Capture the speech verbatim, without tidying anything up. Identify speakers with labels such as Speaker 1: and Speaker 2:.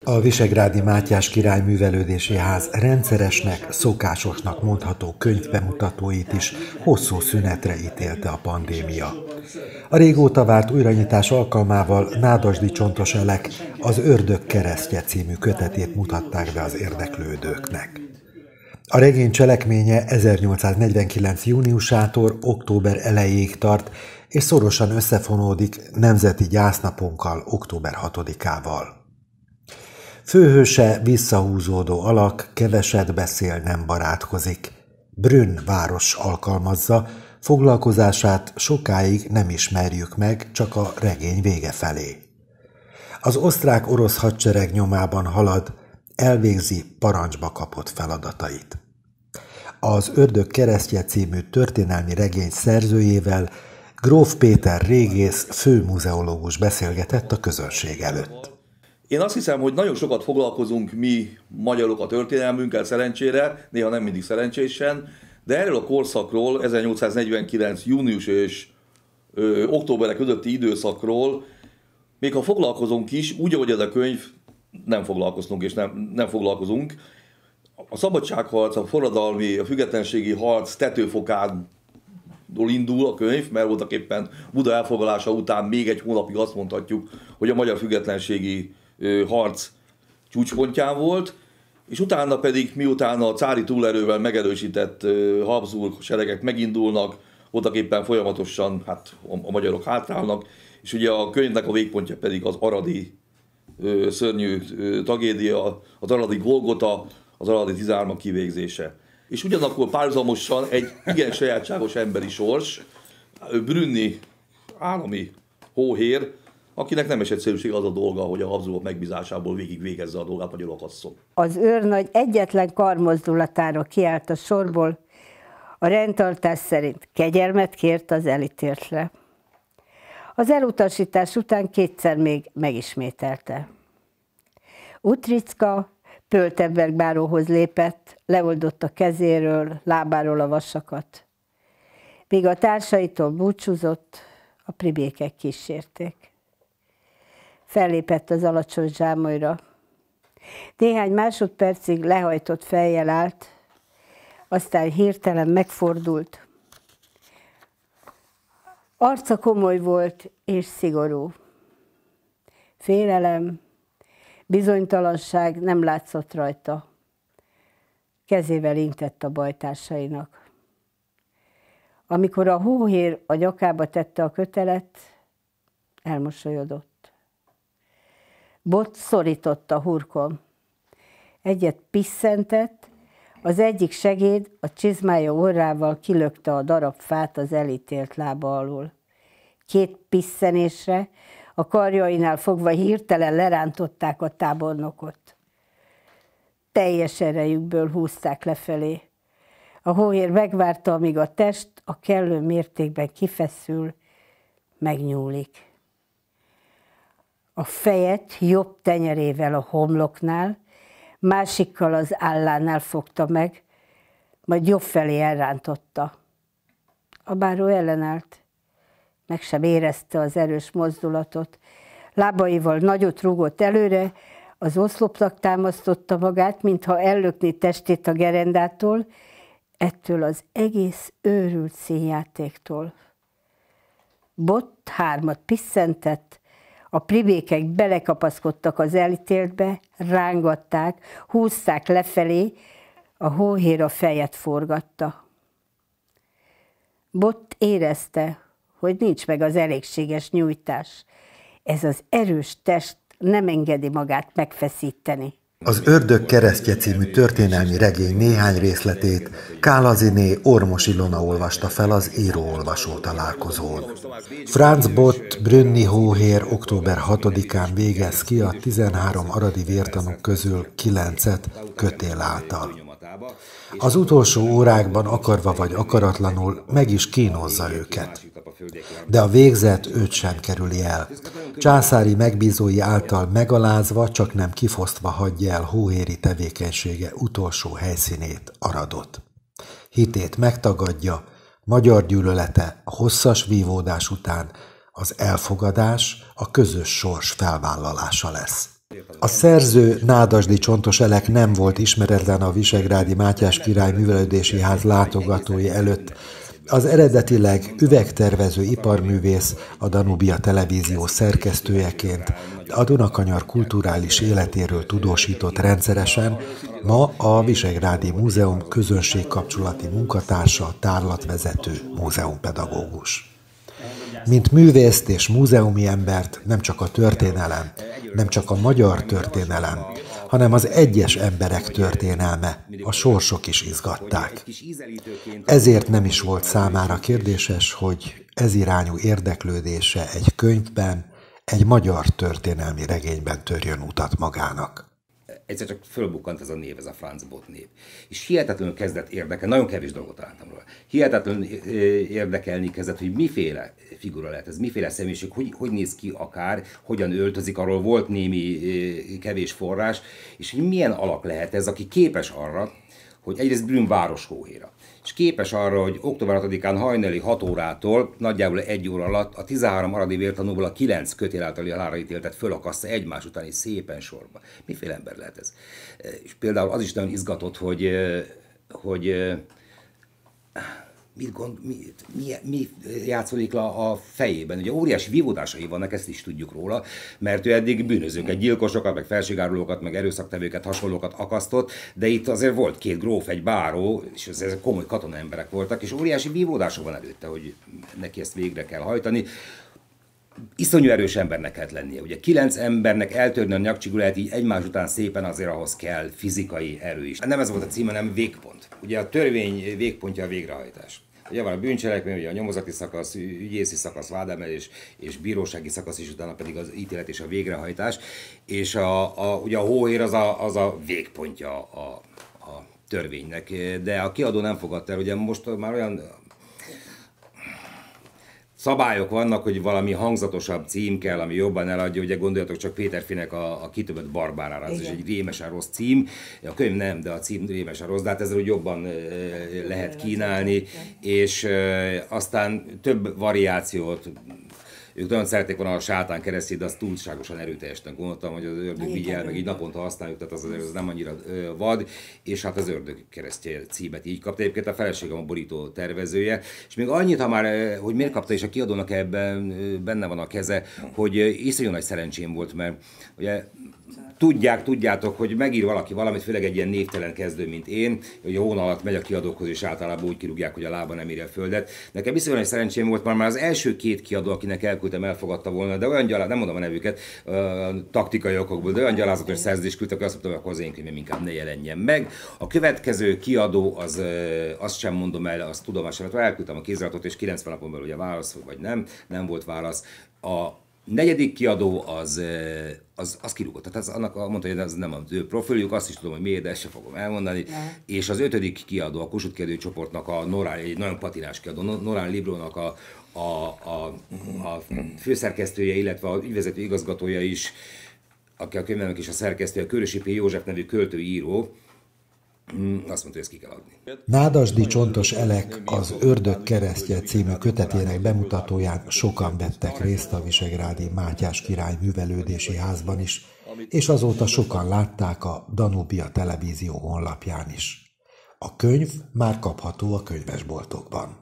Speaker 1: A Visegrádi Mátyás Király Művelődési Ház rendszeresnek, szokásosnak mondható könyvbemutatóit is hosszú szünetre ítélte a pandémia. A régóta várt újranyitás alkalmával Nádasdy Csontos Elek az Ördög keresztje című kötetét mutatták be az érdeklődőknek. A regény cselekménye ezernyolcszáznegyvenkilenc. júniusától október elejéig tart, és szorosan összefonódik nemzeti gyásznapunkkal, október hatodikával. Főhőse visszahúzódó alak, keveset beszél, nem barátkozik. Brünn város alkalmazza, foglalkozását sokáig nem ismerjük meg, csak a regény vége felé. Az osztrák-orosz hadsereg nyomában halad, elvégzi parancsba kapott feladatait. Az Ördög keresztje című történelmi regény szerzőjével Gróf Péter régész főmuzeológus beszélgetett a közönség előtt.
Speaker 2: Én azt hiszem, hogy nagyon sokat foglalkozunk mi magyarok a történelmünkkel szerencsére, néha nem mindig szerencsésen, de erről a korszakról, ezernyolcszáznegyvenkilenc. június és ö, októberek közötti időszakról, még ha foglalkozunk is, úgy, ahogy ez a könyv, nem foglalkoztunk és nem, nem foglalkozunk. A szabadságharc, a forradalmi, a függetlenségi harc tetőfokán indul a könyv, mert voltak éppen Buda elfoglalása után még egy hónapig azt mondhatjuk, hogy a magyar függetlenségi harc csúcspontján volt, és utána pedig, miután a cári túlerővel megerősített Habsburg seregek megindulnak, voltak éppen folyamatosan hát, a magyarok hátrálnak, és ugye a könyvnek a végpontja pedig az aradi szörnyű tragédia, az aradi Golgota, az aradi tizenhármak kivégzése. És ugyanakkor párhuzamosan egy igen sajátságos emberi sors, Brünni állami hóhér, akinek nem egyszerűség az a dolga, hogy a Habsburgok megbízásából végig végezze a dolgát magyar akasszon.
Speaker 3: Az őrnagy egyetlen karmozdulatára kiállt a sorból, a rendtartás szerint kegyelmet kért az elítéltre. Az elutasítás után kétszer még megismételte. Utricka Pöltenberg báróhoz lépett, leoldotta kezéről, lábáról a vasakat. Míg a társaitól búcsúzott, a pribékek kísérték. Fellépett az alacsony zsámolyra. Néhány másodpercig lehajtott fejjel állt, aztán hirtelen megfordult. Arca komoly volt és szigorú. Félelem, bizonytalanság nem látszott rajta. Kezével intett a bajtársainak. Amikor a hóhér a nyakába tette a kötelet, elmosolyodott. Bot szorított a hurkon. Egyet pisszentett, az egyik segéd a csizmája orrával kilökte a darab fát az elítélt lába alól. Két pisszenésre a karjainál fogva hirtelen lerántották a tábornokot. Teljes erejükből húzták lefelé. A hóhér megvárta, amíg a test a kellő mértékben kifeszül, megnyúlik. A fejet jobb tenyerével a homloknál, másikkal az állánál fogta meg, majd jobb felé elrántotta. A báró ellenállt, meg sem érezte az erős mozdulatot. Lábaival nagyot rúgott előre, az oszlopnak támasztotta magát, mintha ellökné testét a gerendától, ettől az egész őrült színjátéktól. Bot hármat pisszentett, a pribékek belekapaszkodtak az elítéltbe, rángatták, húzták lefelé, a hóhér a fejet forgatta. Bot érezte, hogy nincs meg az elégséges nyújtás. Ez az erős test nem engedi magát megfeszíteni.
Speaker 1: Az Ördög keresztje című történelmi regény néhány részletét Kálaziné Ormos Ilona olvasta fel az író-olvasó találkozón. Franz Bot Brünni hóhér október hatodikán végez ki a tizenhárom aradi vértanúk közül kilencet kötél által. Az utolsó órákban akarva vagy akaratlanul meg is kínozza őket. De a végzet őt sem kerüli el. Császári megbízói által megalázva, csak nem kifosztva hagyja el hóhéri tevékenysége utolsó helyszínét, Aradot. Hitét megtagadja, magyar gyűlölete a hosszas vívódás után az elfogadás, a közös sors felvállalása lesz. A szerző, Nádasdy Csontos Elek nem volt ismeretlen a Visegrádi Mátyás Király Művelődési Ház látogatói előtt. Az eredetileg üvegtervező iparművész, a Danubia Televízió szerkesztőjeként a Dunakanyar kulturális életéről tudósított rendszeresen, ma a Visegrádi Múzeum közönségkapcsolati munkatársa, tárlatvezető, múzeumpedagógus. Mint művészt és múzeumi embert nem csak a történelem, nem csak a magyar történelem, hanem az egyes emberek történelme, a sorsok is izgatták. Ezért nem is volt számára kérdéses, hogy ez irányú érdeklődése egy könyvben, egy magyar történelmi regényben törjön utat magának.
Speaker 4: Egyszer csak fölbukkant ez a név, ez a Franz Both név. És hihetetlenül kezdett érdekelni, nagyon kevés dolgot találtam róla. Hihetetlenül érdekelni kezdett, hogy miféle figura lehet ez, miféle személyiség, hogy, hogy néz ki akár, hogyan öltözik, arról volt némi kevés forrás, és hogy milyen alak lehet ez, aki képes arra, hogy egyrészt Brünn város hóhéra, és képes arra, hogy október hatodikán hajnali hat órától nagyjából egy óra alatt a tizenhárom aradi vértanúból a kilenc kötél általi halálra ítéltet fölakaszta egymás után és szépen sorba. Miféle ember lehet ez? És például az is nagyon izgatott, hogy, hogy mit gond, mi, mi, mi játszódik le a fejében. Ugye óriási vívódásai vannak, ezt is tudjuk róla, mert ő eddig bűnözőket, gyilkosokat, meg felségárulókat, meg erőszaktevőket, hasonlókat akasztott, de itt azért volt két gróf, egy báró, és ezek komoly katona emberek voltak, és óriási vívódása van előtte, hogy neki ezt végre kell hajtani. Iszonyú erős embernek kellett lennie. Ugye kilenc embernek eltörni a nyakcsigulát így egymás után szépen, azért ahhoz kell fizikai erő is. Nem ez volt a címe, hanem végpont. Ugye a törvény végpontja a végrehajtás. Ugye van a bűncselekmény, ugye a nyomozati szakasz, ügyészi szakasz, vádemelés és bírósági szakasz is, utána pedig az ítélet és a végrehajtás. És a, a, ugye a hóhér az a, az a végpontja a, a törvénynek. De a kiadó nem fogadta el, ugye most már olyan szabályok vannak, hogy valami hangzatosabb cím kell, ami jobban eladja, ugye gondoljatok csak Péterfinek a, a Kitömött Barbárára, az is egy rémesen rossz cím, a könyv nem, de a cím rémesen rossz, de hát ezzel úgy jobban e, lehet kínálni, és e, aztán több variációt, ők nagyon szerették volna a sátán keresztjét, de azt túlságosan erőteljesen gondoltam, hogy az ördög vigyel, meg így naponta használjuk, tehát az, az nem annyira vad, és hát az ördög keresztje címet így kapta. Egyébként a feleségem a borító tervezője, és még annyit, ha már, hogy miért kapta, és a kiadónak ebben benne van a keze, hogy iszonyú nagy szerencsém volt, mert ugye tudják, tudjátok, hogy megír valaki valamit, főleg egy ilyen névtelen kezdő, mint én, hogy a hónap alatt megy a kiadókhoz, és általában úgy kirúgják, hogy a lába nem írja a földet. Nekem viszonylag nagy szerencsém volt, már, már az első két kiadó, akinek elküldtem, elfogadta volna, de olyan gyalázat, nem mondom a nevüket, uh, taktikai okokból, de olyan gyalázatos szerződést küldtek, hogy azt mondtam, hogy akkor az én könyvem inkább ne jelenjen meg. A következő kiadó, az, uh, azt sem mondom el, azt tudomásul, elküldtem a kéziratot, és kilencven napon belül ugye válasz, vagy nem, nem volt válasz. A negyedik kiadó az, az, az kirúgott, tehát az, annak mondta, hogy ez nem az ő profiljuk, azt is tudom, hogy miért, de ezt sem fogom elmondani. Ne. És az ötödik kiadó, a Kossuth Kiadó csoportnak a Norán, egy nagyon patinás kiadó, Norán Librónak a, a, a, a főszerkesztője, illetve a ügyvezető igazgatója is, aki a könyvemnek is a szerkesztője, a Körösi P. József nevű költőíró, azt mondta, hogy ezt ki kell adni.
Speaker 1: Nádasdy Csontos Elek az Ördög keresztje című kötetének bemutatóján sokan vettek részt a Visegrádi Mátyás Király Művelődési Házban is, és azóta sokan látták a Danubia Televízió honlapján is. A könyv már kapható a könyvesboltokban.